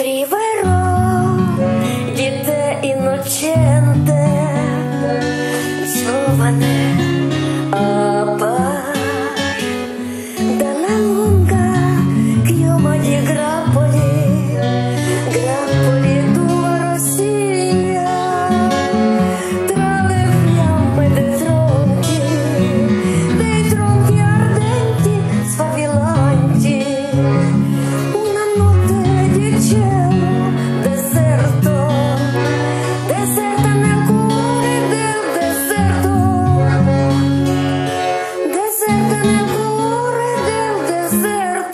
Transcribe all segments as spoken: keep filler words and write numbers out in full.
Scriverò di te innocente, giovane, appar dalla lunga chioma di grappoli, grappoli tua rossiglia, tra le fiamme dei tronchi, dei tronchi ardenti, sfavillanti. Una notte di cielo deserto, deserta nel cuore del deserto, deserta nel cuore del deserto.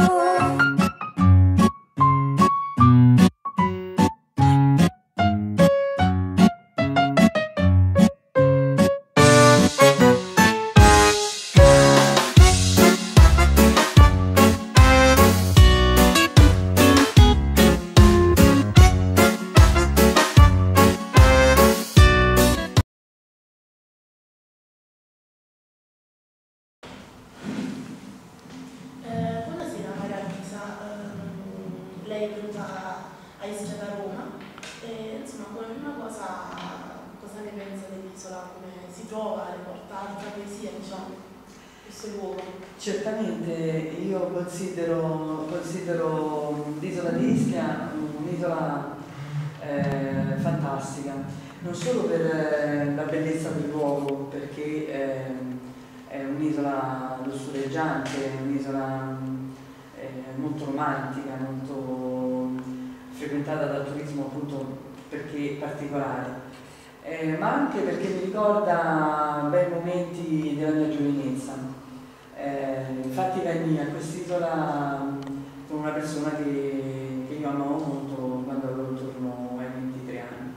Eh, buonasera Maria Luisa, ehm, lei è venuta a Ischia da Roma e insomma come prima cosa cosa ne pensa dell'isola, come si trova, le porta altra poesia, diciamo, questo luogo? Certamente io considero, considero l'isola di Ischia un'isola eh, fantastica, non solo per eh, la bellezza del luogo, perché eh, è un'isola lussureggiante, un'isola eh, molto romantica, molto frequentata dal turismo appunto perché particolare, eh, ma anche perché mi ricorda bei momenti della mia giovinezza. Eh, infatti venni a quest'isola con una persona che, che io amavo molto quando avevo intorno ai ventitré anni.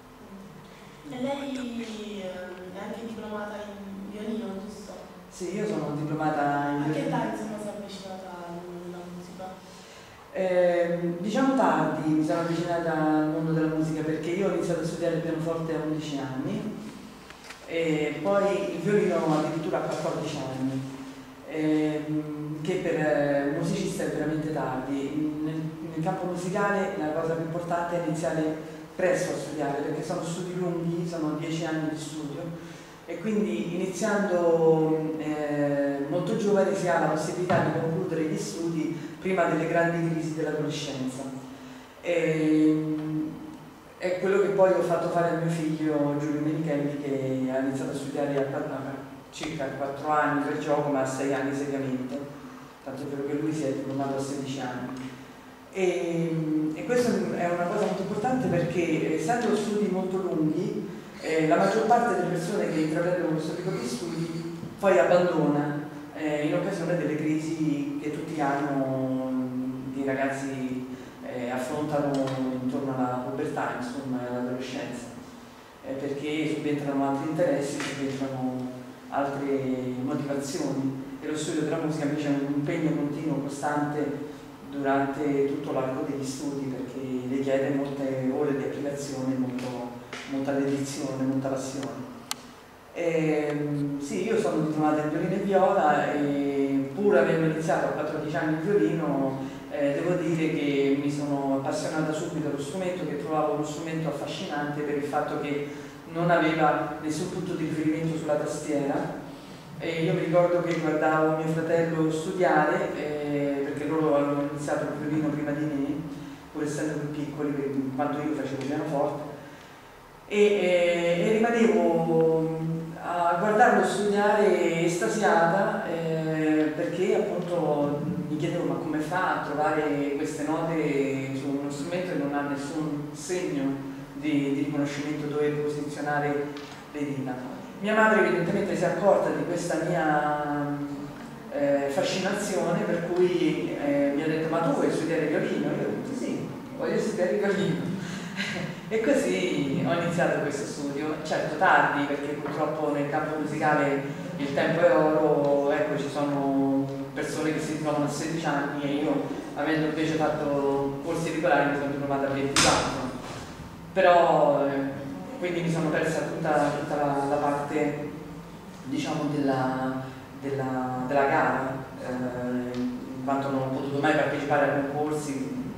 E lei ehm, è anche diplomata in violino, giusto? Sì, io sono diplomata in A che violino. età insomma si è avvicinata alla musica? Eh, diciamo tardi mi sono avvicinata al mondo della musica perché io ho iniziato a studiare il pianoforte a undici anni e poi il violino addirittura a quattordici anni, eh, che per eh, un musicista è veramente tardi. Nel, nel campo musicale la cosa più importante è iniziare presto a studiare perché sono studi lunghi, sono dieci anni di studio. E quindi iniziando eh, molto giovane si ha la possibilità di concludere gli studi prima delle grandi crisi dell'adolescenza. È quello che poi ho fatto fare a mio figlio Giulio Menichelli, che ha iniziato a studiare a, a circa quattro anni per gioco, ma a sei anni seriamente, tanto è vero che lui si è diplomato a sedici anni. E, e questa è una cosa molto importante perché essendo studi molto lunghi, Eh, la maggior parte delle persone che intraprendono questo tipo di studi poi abbandona eh, in occasione delle crisi che tutti hanno, i ragazzi eh, affrontano intorno alla pubertà, insomma, e all'adolescenza, eh, perché subentrano altri interessi, subentrano altre motivazioni e lo studio della musica invece è un impegno continuo, costante durante tutto l'arco degli studi perché richiede molte ore di applicazione, molto molta dedizione, molta passione. E, sì, io sono diplomata in violino e viola e pur avendo iniziato a quattordici anni il violino, eh, devo dire che mi sono appassionata subito allo strumento, che trovavo uno strumento affascinante per il fatto che non aveva nessun punto di riferimento sulla tastiera. E io mi ricordo che guardavo mio fratello studiare, eh, perché loro avevano iniziato il violino prima di me, pur essendo più piccoli, quando io facevo pianoforte. E, e, e rimanevo a guardarlo studiare estasiata eh, perché appunto mi chiedevo ma come fa a trovare queste note su uno strumento che non ha nessun segno di, di riconoscimento dove posizionare le dita. Mia madre evidentemente si è accorta di questa mia eh, fascinazione, per cui eh, mi ha detto ma tu vuoi studiare violino? Io ho detto sì, voglio studiare violino. E così ho iniziato questo studio, certo tardi perché purtroppo nel campo musicale il tempo è oro, ecco ci sono persone che si trovano a sedici anni e io avendo invece fatto corsi regolari mi sono diplomata a ventiquattro, però eh, quindi mi sono persa tutta, tutta la, la parte diciamo della, della, della gara, eh, in quanto non ho potuto mai partecipare a concorsi perché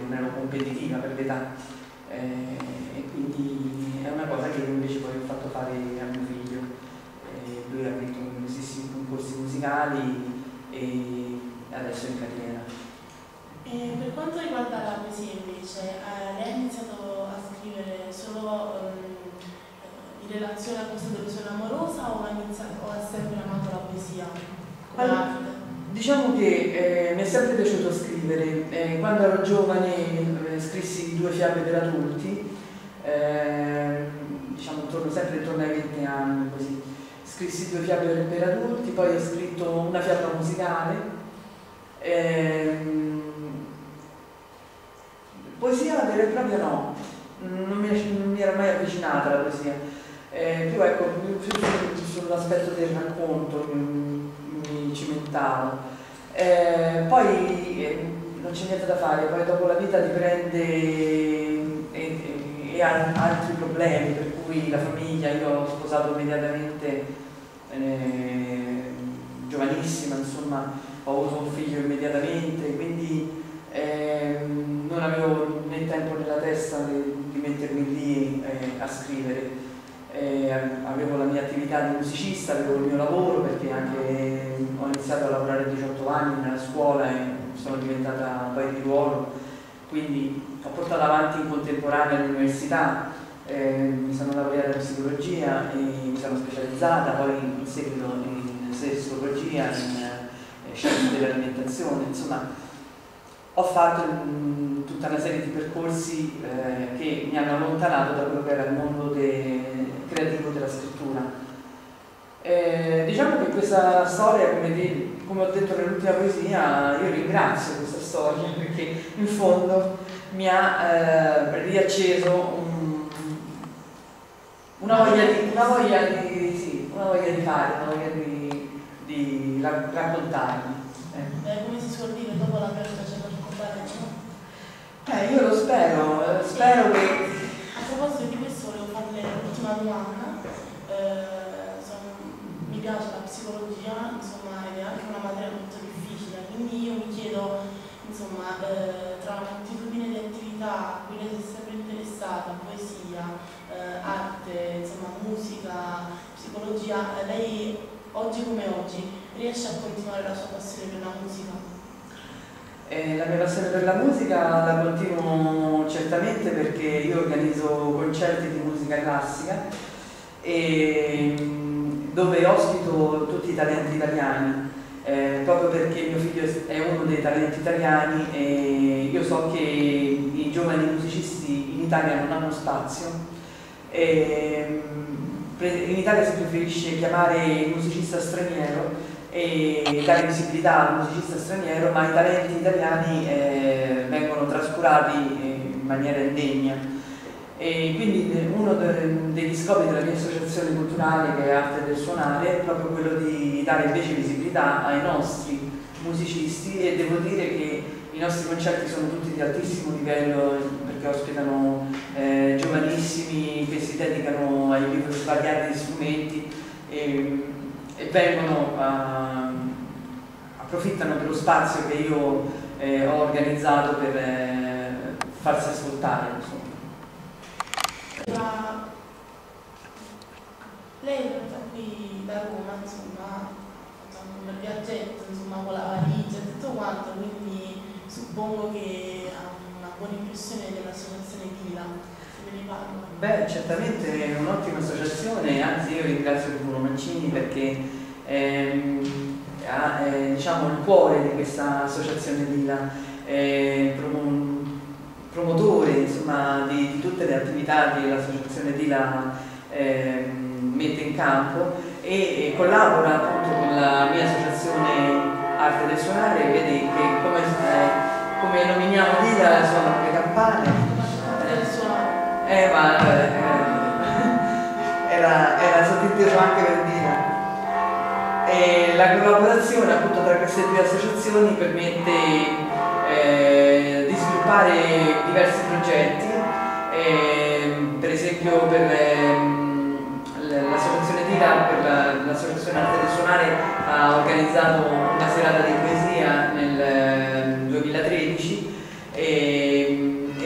non ero competitiva per l'età, eh, e quindi è una cosa che io invece poi ho fatto fare a mio figlio. Eh, lui ha vinto numerosissimi concorsi musicali e adesso è in carriera. E per quanto riguarda la poesia invece, eh, lei ha iniziato a scrivere solo um, in relazione a questa delusione amorosa o ha, iniziato, o ha sempre amato la poesia come allora, arte? Diciamo che eh, mi è sempre piaciuto scrivere. Eh, quando ero giovane eh, scrissi due fiabe per adulti, eh, diciamo intorno, sempre intorno ai venti anni, così. Scrissi due fiabe per, per adulti, poi ho scritto una fiaba musicale. Ehm, poesia vera e propria no, non mi, non mi ero mai avvicinata alla poesia. Eh, più ecco, più sull'aspetto del racconto mi, mi cimentavo. Eh, poi eh, non c'è niente da fare, poi dopo la vita ti prende e, e, e ha altri problemi, per cui la famiglia, io ho sposato immediatamente, eh, giovanissima, insomma, ho avuto un figlio immediatamente, quindi eh, non avevo né tempo nella testa di, di mettermi lì eh, a scrivere. Eh, avevo la mia attività di musicista, avevo il mio lavoro, perché anche ho iniziato a lavorare a diciotto anni nella scuola e sono diventata poi di ruolo, quindi ho portato avanti in contemporanea l'università, eh, mi sono laureata in psicologia e mi sono specializzata poi in seguito in sessuologia, in eh, scienze dell'alimentazione, insomma ho fatto mh, tutta una serie di percorsi eh, che mi hanno allontanato da quello che era il mondo de creativo della scrittura. Eh, diciamo che questa storia, come, di, come ho detto nell'ultima poesia, io ringrazio questa storia perché in fondo mi ha eh, riacceso un, una, voglia di, una, voglia di, sì, una voglia di fare, una voglia di, di raccontarmi. Eh. Eh, come si suol dire, dopo la perdita c'è da raccontare, no? Eh, io lo spero, spero che... A proposito di questo volevo farle l'ultima domanda. Eh, insomma, mi piace la psicologia, insomma, ed è anche una materia molto difficile, quindi io mi chiedo, insomma, eh, tra una moltitudine di attività a cui lei si è sempre interessata, poesia, eh, arte, insomma, musica, psicologia, lei oggi come oggi riesce a continuare la sua passione per la musica? Eh, la mia passione per la musica la continuo certamente perché io organizzo concerti di musica classica e, dove ospito tutti i talenti italiani, eh, proprio perché mio figlio è uno dei talenti italiani e io so che i giovani musicisti in Italia non hanno spazio. E, in Italia si preferisce chiamare il musicista straniero e dare visibilità al musicista straniero, ma i talenti italiani eh, vengono trascurati in maniera indegna. E quindi uno de degli scopi della mia associazione culturale, che è Arte del Suonare, è proprio quello di dare invece visibilità ai nostri musicisti, e devo dire che i nostri concerti sono tutti di altissimo livello perché ospitano eh, giovanissimi che si dedicano ai più svariati strumenti e, e vengono a, approfittano dello spazio che io eh, ho organizzato per eh, farsi ascoltare, insomma. Ma lei è venuta qui da Roma, insomma, ha fatto un bel viaggetto, insomma, con la valigia e tutto quanto, quindi suppongo che ha una buona impressione dell'associazione Dila, se me ne parla. Beh, certamente è un'ottima associazione, anzi io ringrazio Bruno Mancini perché ehm, ha eh, diciamo, il cuore di questa associazione Dila, eh, prom promotore insomma, di, di tutte le attività che l'associazione Dila eh, mette in campo e, e collabora appunto con la mia associazione Arte del Suonare. Vedi che come, eh, come nominiamo Dila suonano le campane. Eh, eh ma eh, era, era sottinteso anche per Dila. E la collaborazione appunto tra queste due associazioni permette eh, di sviluppare diversi progetti, eh, per esempio per ehm, l'associazione Dila, per l'associazione Arte del Suonare ha organizzato una serata di poesia nel duemilatredici e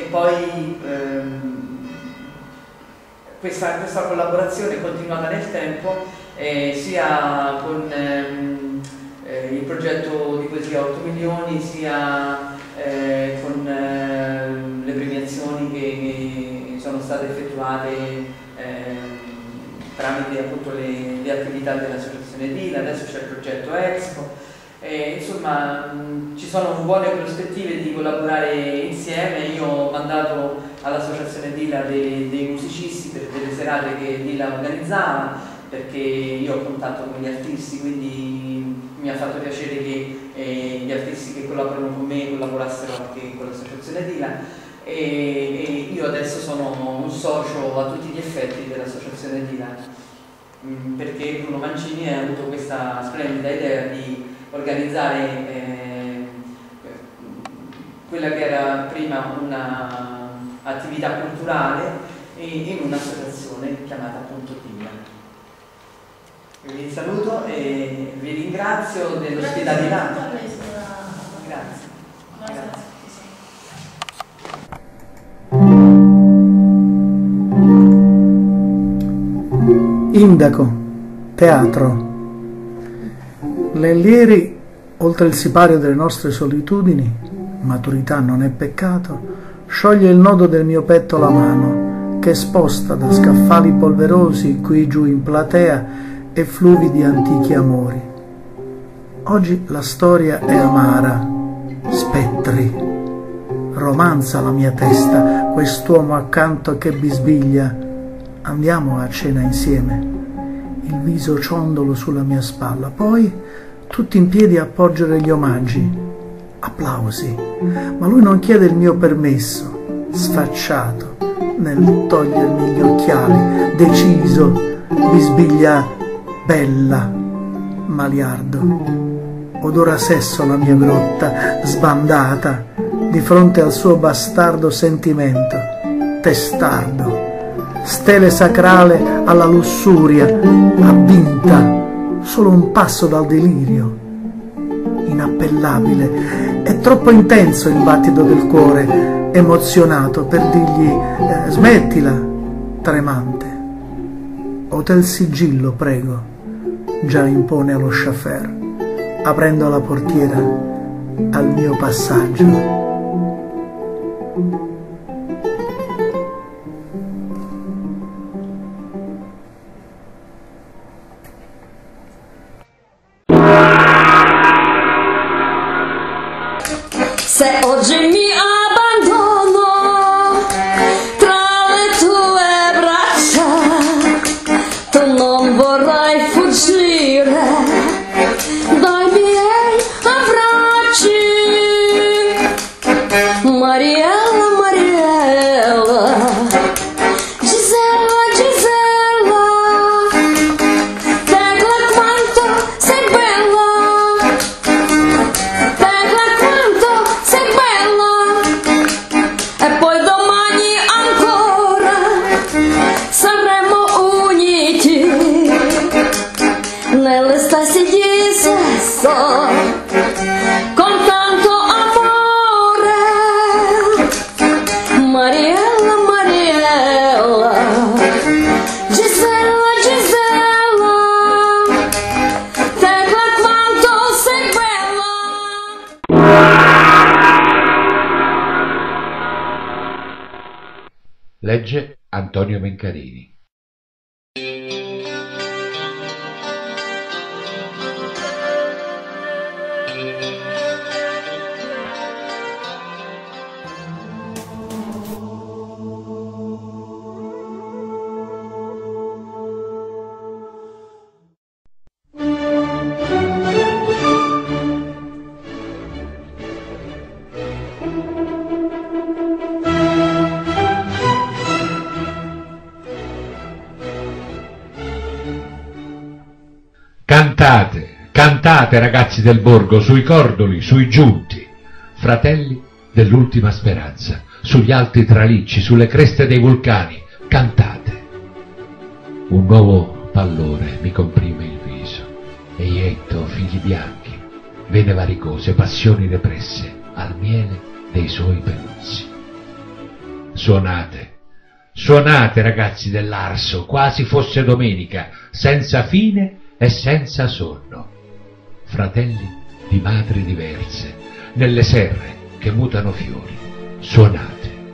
poi ehm, questa, questa collaborazione è continuata nel tempo, eh, sia con ehm, eh, il progetto di poesia otto milioni, sia eh, con eh, le premiazioni che, che sono state effettuate eh, tramite appunto le, le attività dell'associazione Dila. Adesso c'è il progetto Expo, e, insomma mh, ci sono buone prospettive di collaborare insieme. Io ho mandato all'associazione Dila dei, dei musicisti per delle serate che Dila organizzava, perché io ho contatto con gli artisti, quindi mi ha fatto piacere che eh, gli artisti che collaborano con me collaborassero anche con l'associazione Dila. E, e io adesso sono un socio a tutti gli effetti dell'associazione Dila, perché Bruno Mancini ha avuto questa splendida idea di organizzare eh, quella che era prima un'attività culturale in un'associazione chiamata appunto Dila. Vi saluto e vi ringrazio dell'ospitalità. Grazie. Grazie. Indaco, teatro. L'Ellieri, oltre il sipario delle nostre solitudini, maturità non è peccato, scioglie il nodo del mio petto la mano, che sposta da scaffali polverosi qui giù in platea e fluvi di antichi amori. Oggi la storia è amara, spettri. Romanza la mia testa, quest'uomo accanto che bisbiglia. Andiamo a cena insieme, il viso ciondolo sulla mia spalla, poi tutti in piedi a porgere gli omaggi, applausi, ma lui non chiede il mio permesso, sfacciato nel togliermi gli occhiali, deciso, bisbiglia bella, maliardo, odora sesso la mia grotta, sbandata, di fronte al suo bastardo sentimento, testardo, stele sacrale alla lussuria, avvinta, solo un passo dal delirio, inappellabile. È troppo intenso il battito del cuore, emozionato per dirgli eh, smettila, tremante. Hotel Sigillo, prego, già impone allo chauffeur, aprendo la portiera al mio passaggio. Se oggi mi abbandono tra le tue braccia, tu non vorrai fuggire dai miei abbracci. Mariella, Mariella, Gisella, Gisella, Tegla quanto sei bella, Tegla quanto sei bella, e poi domani ancora saremo uniti nell'estasi di sesso, con tanto amore. Mariella, Mariella, Gisella, Gisella, Tegla quanto sei bella. Legge Antonio Mencarini. Cantate, cantate ragazzi del borgo, sui cordoli, sui giunti, fratelli dell'ultima speranza, sugli alti tralicci, sulle creste dei vulcani, cantate. Un nuovo pallore mi comprime il viso, e ietto figli bianchi, vene varicose, passioni represse, al miele dei suoi peluzzi. Suonate, suonate ragazzi dell'Arso, quasi fosse domenica, senza fine e senza sonno. Fratelli di madri diverse, nelle serre che mutano fiori, suonate.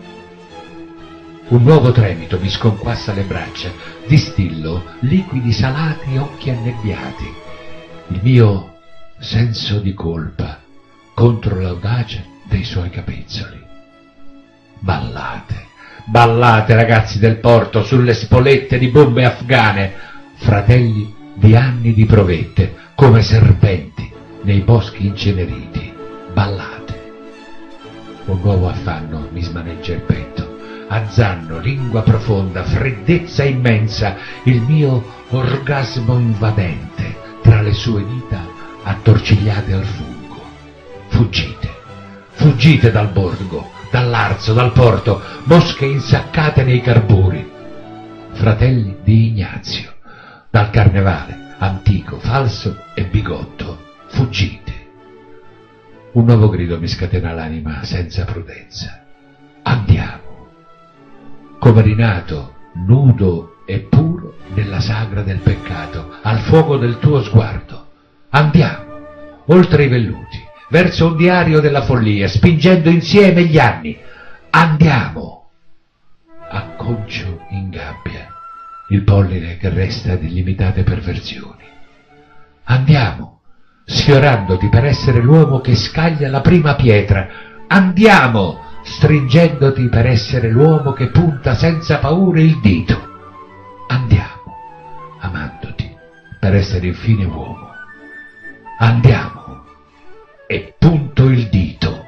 Un nuovo tremito mi sconquassa le braccia, distillo liquidi salati e occhi annebbiati. Il mio senso di colpa contro l'audacia dei suoi capezzoli. Ballate, ballate ragazzi del porto sulle spolette di bombe afghane, fratelli di anni di provette, come serpenti nei boschi inceneriti. Ballate. Un nuovo affanno mi smaneggia il petto. Azzanno, lingua profonda, freddezza immensa, il mio orgasmo invadente tra le sue dita attorcigliate al fungo. Fuggite, fuggite dal borgo, dall'Arso, dal porto, mosche insaccate nei carburi. Fratelli di Ignazio, dal carnevale, antico, falso e bigotto, fuggite. Un nuovo grido mi scatena l'anima senza prudenza. Andiamo. Come rinato, nudo e puro nella sagra del peccato, al fuoco del tuo sguardo. Andiamo, oltre i velluti, verso un diario della follia, spingendo insieme gli anni. Andiamo. Acconcio in gabbia il polline che resta di limitate perversioni. Andiamo, sfiorandoti per essere l'uomo che scaglia la prima pietra. Andiamo, stringendoti per essere l'uomo che punta senza paura il dito. Andiamo, amandoti per essere infine uomo. Andiamo, e punto il dito.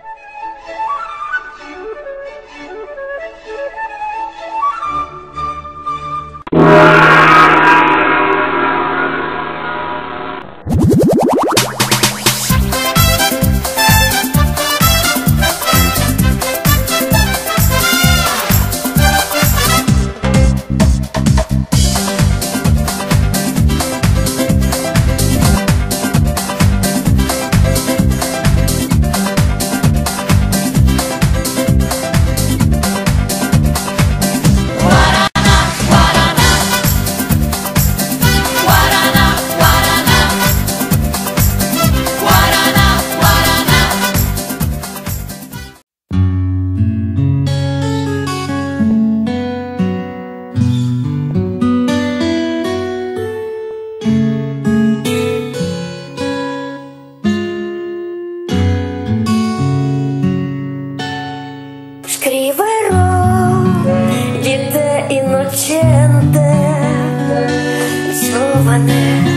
Scriverò di te innocente, giovane.